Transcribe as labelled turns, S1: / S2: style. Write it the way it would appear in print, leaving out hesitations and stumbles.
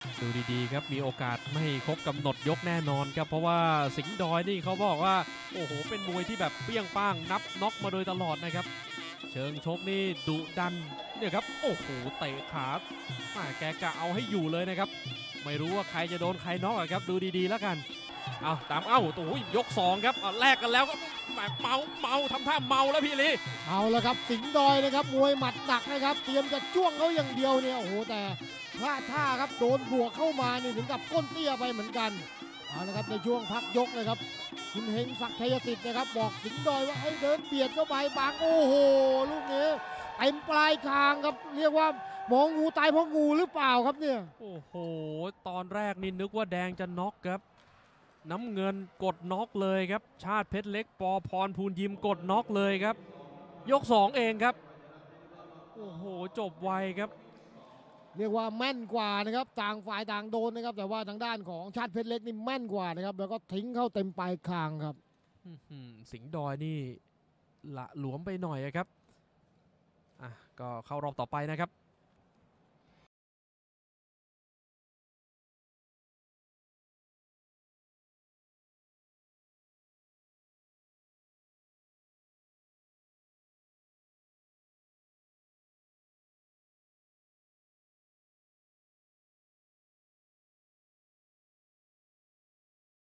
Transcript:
S1: ดูดีๆครับมีโอกาสไม่ครบกำหนดยกแน่นอนครับเพราะว่าสิงห์ดอยนี่เขาบอกว่าโอ้โหเป็นมวยที่แบบเปี้ยงป้างนับน็อกมาโดยตลอดนะครับเชิงชกนี่ดุดันเนี่ยครับโอ้โหเตะขาแกกะเอาให้อยู่เลยนะครับไม่รู้ว่าใครจะโดนใครน็อกครับดูดีๆแล้วกันเอาตามโอ้ยยก2ครับแลกกันแล้วก็เมาทำท่าเมาแล้วพี่ลี
S2: เอาละครับสิงห์ดอยนะครับมวยหมัดหนักนะครับเตรียมจะจ้วงเขาอย่างเดียวเนี่ยโอ้โหแต่พลาดท่าครับโดนบวกเข้ามานี่ถึงกับก้นเตี้ยไปเหมือนกันเอาละครับในช่วงพักยกเลยครับคุณเฮงศักดิ์ชัยสิทธิ์นะครับบอกสิงห์ดอยว่าให้เดินเบียดเข้าไปบางโอ้โหลูกนี้เต็มปลายคางครับเรียกว่ามองงูตายเพราะงูหรือเปล่าครับเนี่ย
S1: โอ้โหตอนแรกนี่นึกว่าแดงจะน็อกครับน้ำเงินกดน็อกเลยครับชาติเพชรเล็กปอพรภูลยิมกดน็อกเลยครับยก2เองครับโอ้โหจบไวครับ
S2: เรียกว่าแม่นกว่านะครับต่างฝ่ายต่างโดนนะครับแต่ว่าทางด้านของชาติเพชรเล็กนี่แม่นกว่านะครับแล้วก็ทิ้งเข้าเต็มปลายคางครับ
S1: สิงห์ดอยนี่ละหลวมไปหน่อยครับก็เข้ารอบต่อไปนะครับ